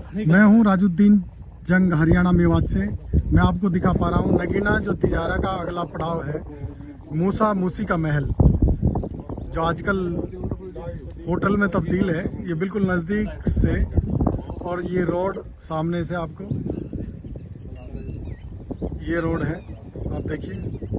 मैं हूं राजुद्दीन जंग, हरियाणा मेवात से। मैं आपको दिखा पा रहा हूं नगीना, जो तिजारा का अगला पड़ाव है। मूसा मूसी का महल, जो आजकल होटल में तब्दील है, ये बिल्कुल नज़दीक से। और ये रोड सामने से आपको, ये रोड है, आप देखिए।